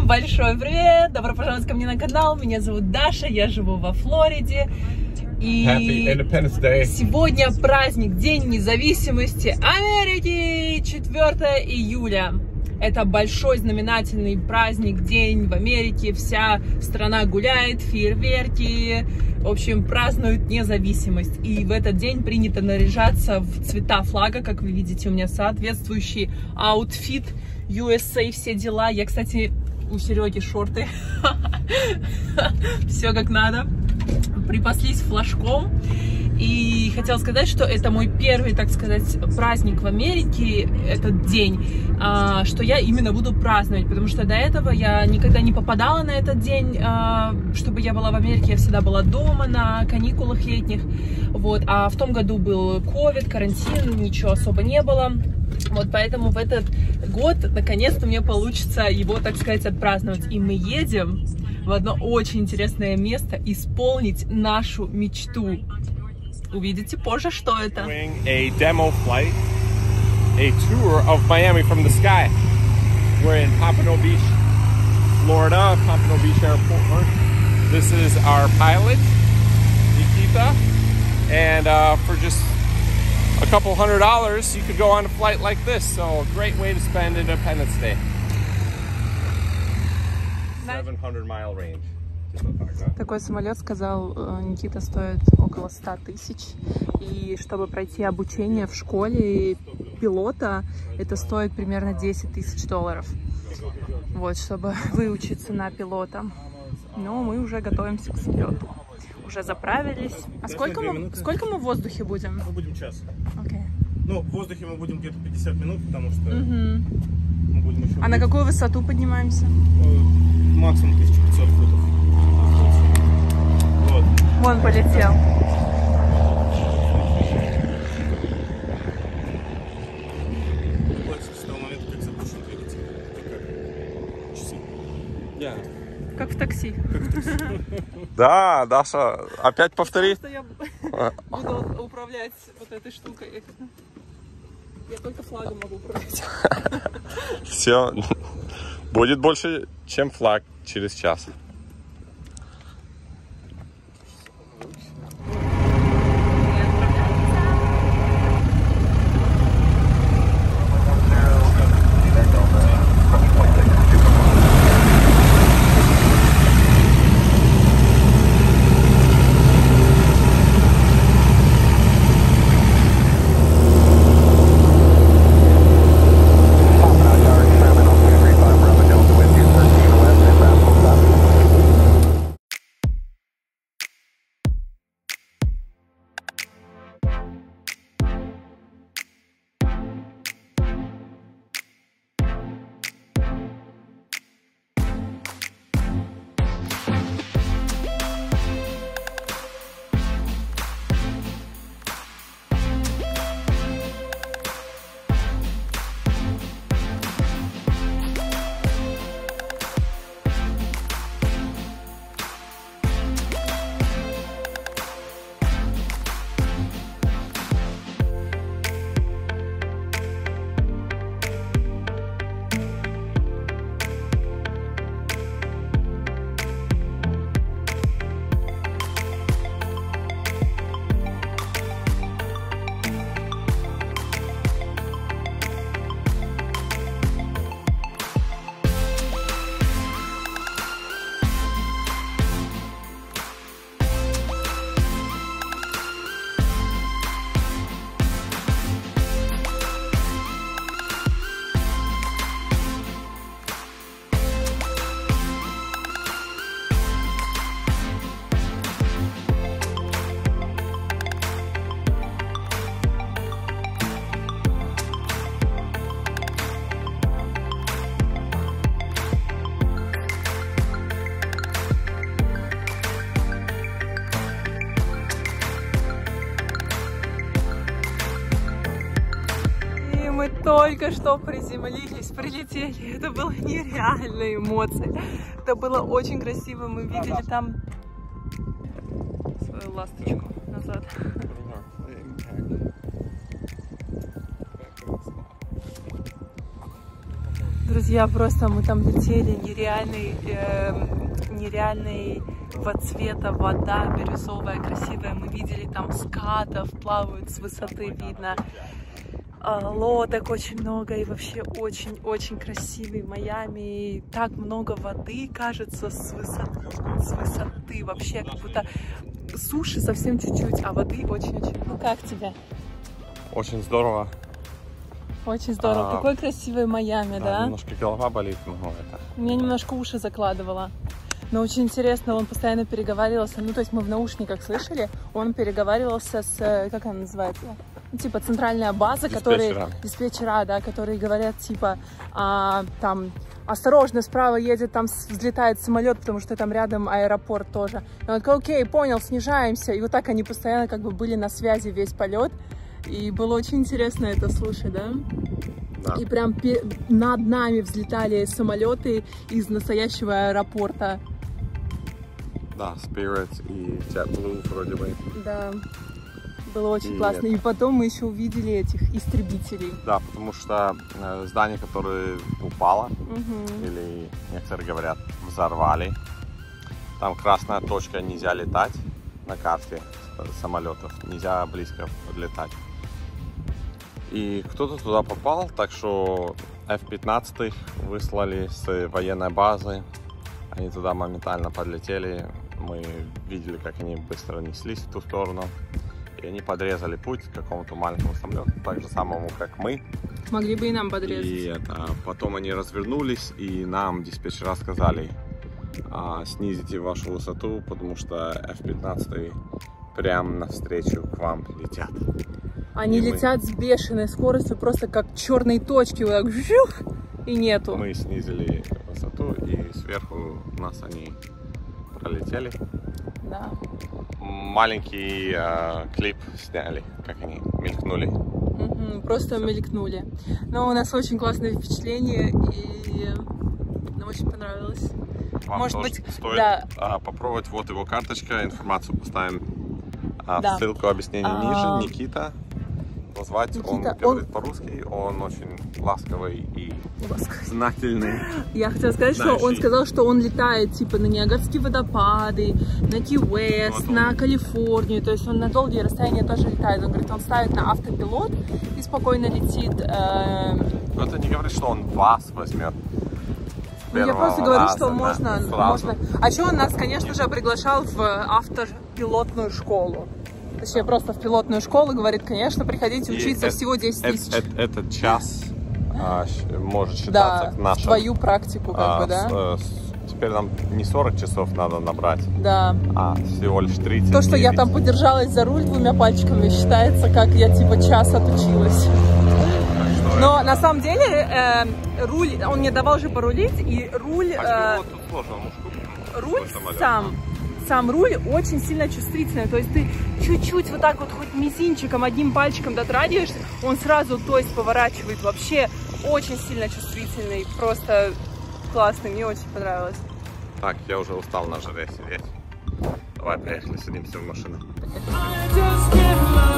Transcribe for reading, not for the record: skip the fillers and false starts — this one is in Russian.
большой привет! Добро пожаловать ко мне на канал. Меня зовут Даша, я живу во Флориде. И сегодня праздник, День независимости Америки, 4 июля. Это большой знаменательный праздник, день в Америке. Вся страна гуляет, фейерверки. В общем, празднуют независимость. И в этот день принято наряжаться в цвета флага. Как вы видите, у меня соответствующий аутфит. USA, все дела. Я, кстати, у Сереги шорты. Все как надо. Припаслись флажком. И хотела сказать, что это мой первый, так сказать, праздник в Америке, этот день, что я именно буду праздновать, потому что до этого я никогда не попадала на этот день, чтобы я была в Америке, я всегда была дома на каникулах летних, вот, а в том году был ковид, карантин, ничего особо не было, вот, поэтому в этот год, наконец-то, мне получится его, так сказать, отпраздновать, и мы едем в одно очень интересное место исполнить нашу мечту. Увидите позже, что это. A demo flight, a tour of Miami from the sky. We're in Pompano Beach, Florida, Pompano Beach Airport. This is our pilot, Nikita, and for just a couple $100, you could go on a flight like this. So a great way to spend Independence Day. 700-mile range. Такой самолет, сказал Никита, стоит около 100 тысяч. И чтобы пройти обучение в школе пилота, это стоит примерно 10 тысяч $10 000. Вот, чтобы выучиться на пилота. Но мы уже готовимся к взлету. Уже заправились. А сколько мы в воздухе будем? Мы будем час. Okay. Ну, в воздухе мы будем где-то 50 минут, потому что мы будем еще... А на какую высоту поднимаемся? Максимум 1500 футов. Вот. Вон полетел. Платится с того момента, как запущен двигатель. Это как часы. Как в такси. Да, Даша, опять повтори. Что я буду управлять вот этой штукой. Я только флагом могу управлять. Все будет больше, чем флаг через час. Мы только что приземлились, прилетели. Это было нереальные эмоции. Это было очень красиво. Мы видели там свою ласточку назад. Друзья, просто мы там летели, нереального цвета вода, бирюзовая, красивая. Мы видели там скатов, плавают с высоты, видно. Лодок очень много и вообще очень-очень красивый Майами. И так много воды, кажется, с высоты. Вообще, как будто суши совсем чуть-чуть, а воды очень-очень. Ну как тебе? Очень здорово. Очень здорово. Какой красивый Майами, да? Немножко голова болит, но это... Меня немножко уши закладывало. Но очень интересно, он постоянно переговаривался. Ну, то есть мы в наушниках слышали, он переговаривался с, как она называется? Ну, типа центральная база, диспетчера, да, которые говорят, типа, там, осторожно, справа едет, там взлетает самолет, потому что там рядом аэропорт тоже. И он такой, окей, понял, снижаемся. И вот так они постоянно как бы были на связи весь полет. И было очень интересно это слушать, да? Да. И прям над нами взлетали самолеты из настоящего аэропорта. Да, Spirit и JetBlue вроде бы. Да, было очень классно. И потом мы еще увидели этих истребителей. Да, потому что здание, которое упало, или некоторые говорят, взорвали, там красная точка, нельзя летать на карте самолетов, нельзя близко подлетать. И кто-то туда попал, так что F-15 выслали с военной базы. Они туда моментально подлетели. Мы видели, как они быстро неслись в ту сторону. И они подрезали путь к какому-то маленькому самолету, так же самому, как мы. Могли бы и нам подрезать. И потом они развернулись, и нам диспетчера сказали, снизите вашу высоту, потому что F-15 прямо навстречу к вам летят. Они летят с бешеной скоростью, просто как черные точки, вот так, жух, и нету. Мы снизили высоту, и сверху нас они пролетели. Да. Маленький клип сняли, как они мелькнули. Просто мелькнули. Но у нас очень классное впечатление, и нам очень понравилось. Вам может быть, стоит попробовать. Вот его карточка, информацию поставим. Ссылку, объяснение ниже. Никита. Позвать, он говорит по-русски, он очень ласковый и знательный. Я хотела сказать, что он сказал, что он летает типа на Ниагарские водопады, на Ки-Уэст, на Калифорнию, то есть он на долгие расстояния тоже летает. Он говорит, он ставит на автопилот и спокойно летит. Но это не говорит, что он вас возьмет. Я просто говорю, что можно. А еще он нас, конечно же, приглашал в автопилотную школу. Точнее, просто в пилотную школу, говорит, конечно, приходите учиться, всего 10 тысяч. Этот час может считаться нашим. Твою практику, как бы, да? Теперь нам не 40 часов надо набрать, а всего лишь 30. То, что я там подержалась за руль 2 пальчиками, считается, как я типа час отучилась. Но на самом деле руль, он мне давал же порулить, и руль... руль сам руль очень сильно чувствительный, то есть ты чуть-чуть вот так вот хоть мизинчиком, одним пальчиком дотрагиваешься, он сразу, то есть поворачивает, вообще очень сильно чувствительный, просто классный, мне очень понравилось. Так, я уже устал на жаре сидеть. Давай, поехали, садимся в машину.